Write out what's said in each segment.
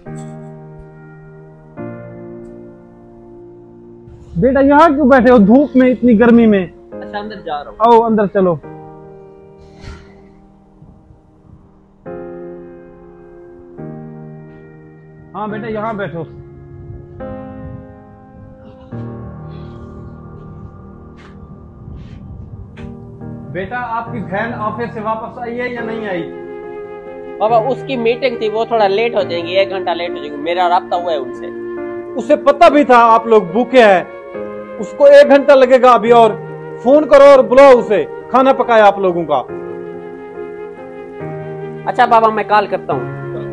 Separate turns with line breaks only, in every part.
बेटा यहाँ क्यों बैठे हो धूप में, इतनी गर्मी में?
अच्छा अंदर जा रहा हूँ।
आओ अंदर चलो। हाँ बेटा यहाँ बैठो। बेटा आपकी बहन ऑफिस से वापस आई है या नहीं आई?
बाबा उसकी मीटिंग थी, वो थोड़ा लेट हो जाएंगी, 1 घंटा लेट हो जाएंगी। मेरा राब्ता हुआ है उनसे।
उसे पता भी था आप लोग भूखे हैं, उसको 1 घंटा लगेगा अभी, और फोन करो और बुलाओ उसे, खाना पकाए आप लोगों का।
अच्छा बाबा मैं कॉल करता हूँ।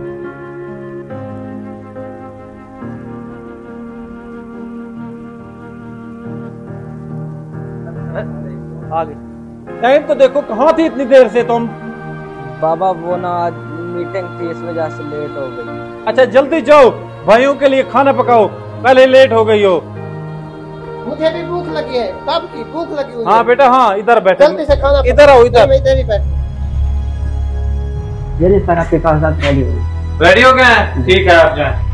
आ गई। टाइम तो देखो, कहाँ थी इतनी देर से तुम?
बाबा वो ना आज मीटिंग थी, इस वजह से लेट हो गई।
अच्छा जल्दी जाओ, भाइयों के लिए खाना पकाओ, पहले लेट हो गई हो।
मुझे भी भूख लगी है, कब की भूख लगी हुई है।
हाँ बेटा हाँ, इधर बैठो,
जल्दी से खाना
इधर आओ, इधर।
मैं इधर ही बैठूं।
ये सर आपके कागजात रेडी हो
रेडी हो गए? ठीक है आप जाएं।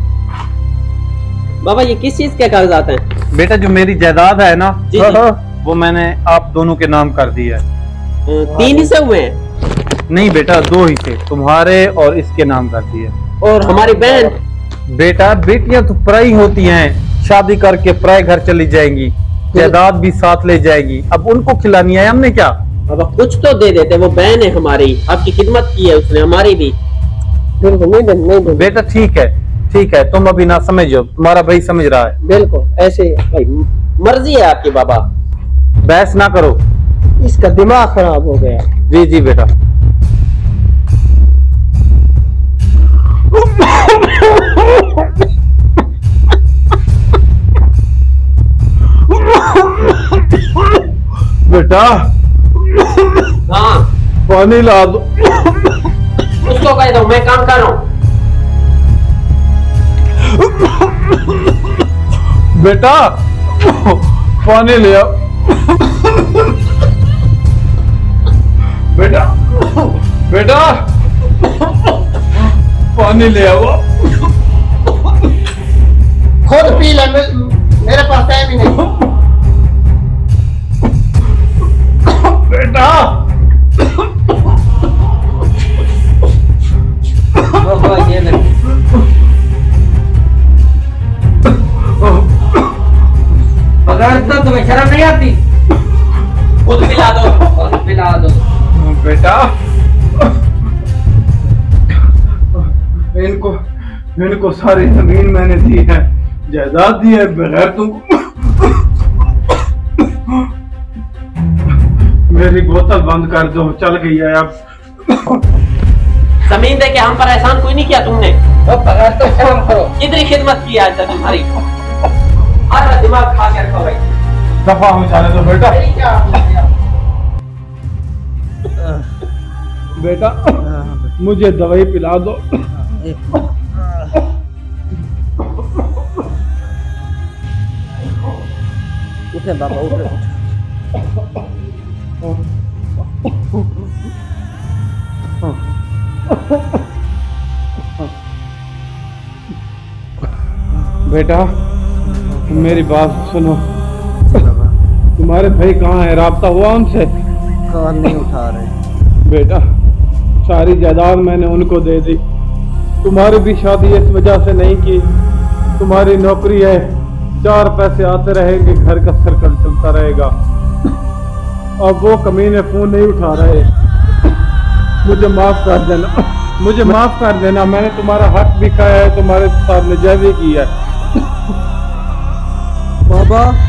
बाबा ये किस चीज के कागजात हैं?
बेटा जो मेरी जायदाद है ना,
जी, जी।
वो मैंने आप दोनों के नाम कर दी है।
3 हिस्से हुए हैं?
नहीं बेटा 2 हिस्से, तुम्हारे और इसके नाम कर दिए।
और हमारी बहन?
बेटा बेटियां तो पराई होती हैं, शादी करके पराए घर चली जाएंगी, जायदाद भी साथ ले जाएगी, अब उनको खिलानी है हमने क्या?
बाबा कुछ तो दे देते, वो बहन है हमारी, आपकी खिदमत की है उसने, हमारी भी।
नहीं
बेटा ठीक है, तुम अभी ना समझो, तुम्हारा भाई समझ रहा है।
बिल्कुल ऐसे ही
भाई मर्जी है आपकी बाबा।
बहस ना करो,
इसका दिमाग खराब हो गया।
जी जी बेटा। बेटा
हाँ
पानी ला दो।
उसको कह दो मैं काम कर रहा हूँ।
बेटा पानी ले आओ। बेटा पानी ले आओ।
खुद पी ले, मेरे पास टाइम ही नहीं।
बेटा
ये बगैर तुम्हें शर्म नहीं आती? खुद पिला दो।
बेटा इनको सारी जमीन मैंने दी है, जायदाद दी है, बगैर तुमको। मेरी बोतल बंद कर दो, चल गई है अब।
जमीन दे के हम पर एहसान कोई नहीं किया तुमने।
बगैर तो शर्म करो।
कितनी खिदमत की आज तक तुम्हारी। और दिमाग खा के रखो भाई।
दफा हो जाने दो बेटा। बेटा मुझे दवाई पिला दो।
उठे बाबा उठे।
बेटा मेरी बात सुनो, तुम्हारे भाई कहाँ है? राब्ता हुआ उनसे?
कॉल नहीं उठा रहे।
बेटा सारी जायदाद मैंने उनको दे दी, तुम्हारी भी शादी इस वजह से नहीं की, तुम्हारी नौकरी है, 4 पैसे आते रहेंगे, घर का सर्कल चलता रहेगा। अब वो कमीने फोन नहीं उठा रहे। मुझे माफ कर देना, मुझे माफ कर देना, मैंने तुम्हारा हक भी खाया है, तुम्हारे साथ नाजायज़ी की है।
बाबा